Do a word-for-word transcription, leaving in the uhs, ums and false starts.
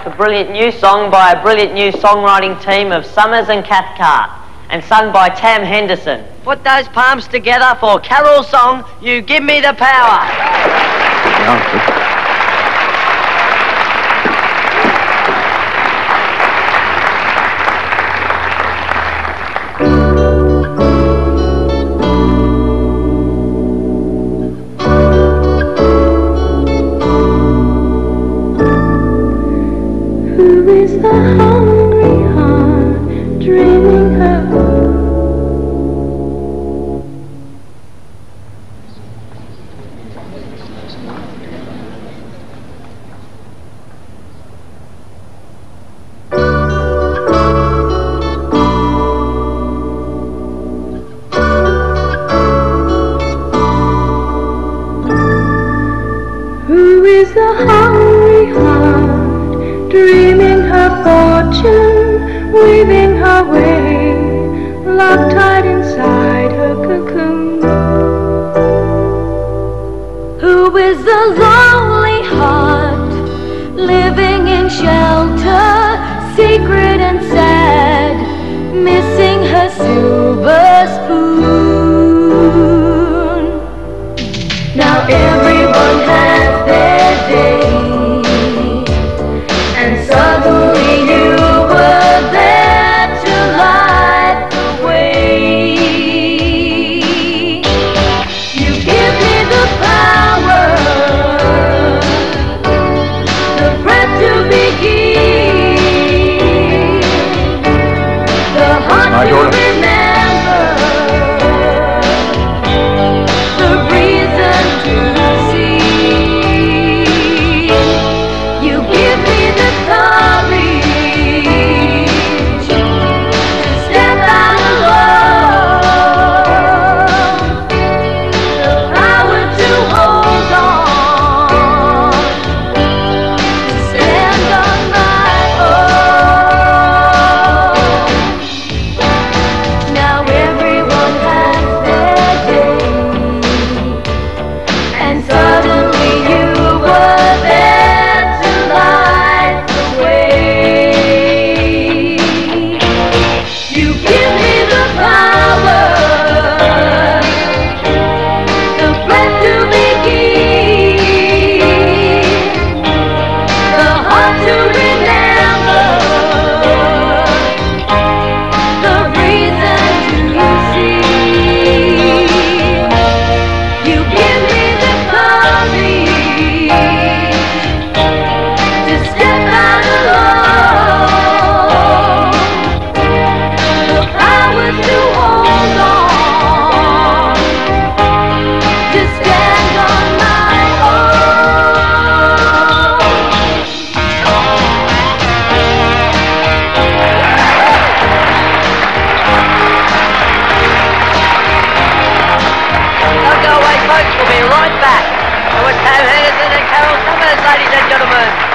a brilliant new song by a brilliant new songwriting team of Summers and Cathcart, and sung by Tam Henderson. Put those palms together for Carol's song, You Give Me the Power. Who is the hungry heart dreaming her? Who is the hungry heart dreaming her fortune, weaving her way, locked tight inside her cocoon? Who is the lonely heart living in shelter, secret and sad, missing her silver spoon? Now everyone has their day, and suddenly you were there to light the way. You give me the power, the breath to begin, the heart to remember, the reason to see. You give me the courage to step out alone, the power to hold on, to stand on my own. Now everyone has their day, and suddenly you were there to light the way. You give me the power, the breath to begin, the heart to remember, the reason to see. You give me the courage to step out alone, the power to hold on, to stand on my own. Don't go away, folks. We'll be right back. So it's Tam Henderson and Carol Summers, ladies and gentlemen.